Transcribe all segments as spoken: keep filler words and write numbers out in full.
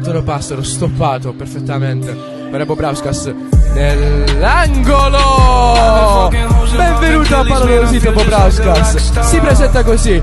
lo passo, l'ho stoppato perfettamente per Bobrauskas nell'angolo. Benvenuto a Palolosito Bobrauskas. Si presenta così.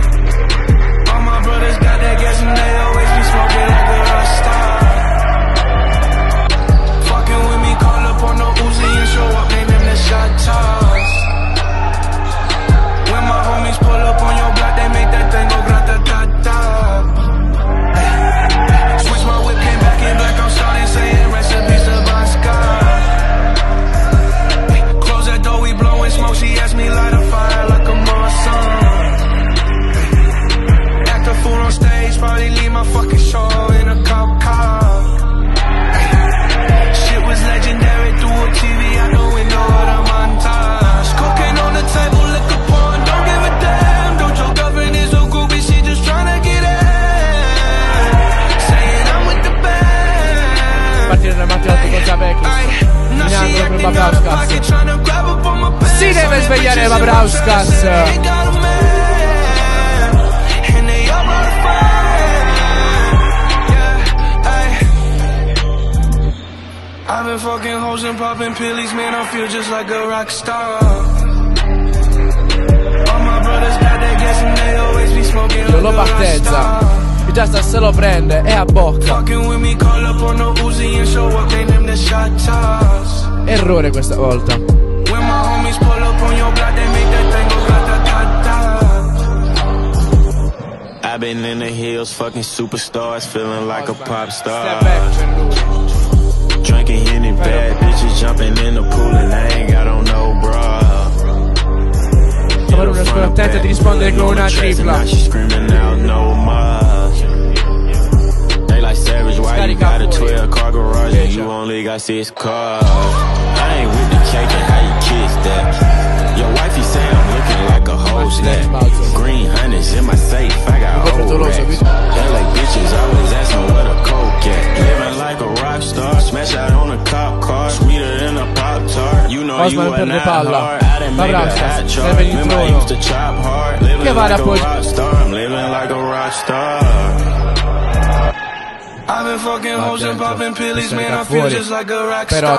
Si deve svegliare Bobrauskas. I've been fucking hoes and popping pillies, man, I feel just like a rock star. All my brothers got that gas and they always be smoking like lo battezza. E già sta, se lo prende e a bocca. Errore questa volta. I've been in the hills, fucking superstars, feeling like a pop star. Drinking Henny, bad bitches jumping in the pool and I ain't got on no bra. Ora uno scontento di rispondere con una tripla. They like Savage, why you got a twelve car garage and you only got six cars? I ain't with the cake and how you kiss that. Your wifey say I'm looking like a whole snack. Green hundreds in my safe, I got old racks. L A bitches always asking what a coke at. Living like a rock star, smash out on a cop car, sweeter than a pop tart. You know you are not hard. I done made a hot chart. Remember I used to chop hard. Living like a rock star, I'm living like a rock star. I've been fucking hoes and popping pillies, man, I feel just like a rock star.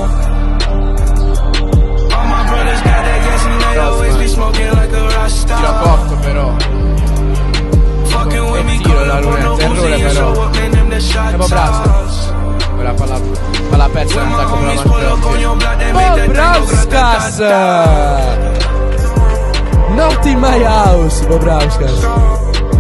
All my brothers got that gas and they always be smoking like a rock star. Tira corto però. Fucking with me, call up on no Uzi and show up, man, them the shot toss. Ora fa la, fa la pezza e non sta come la Bobrauskas! Not in my house, Bobrauskas.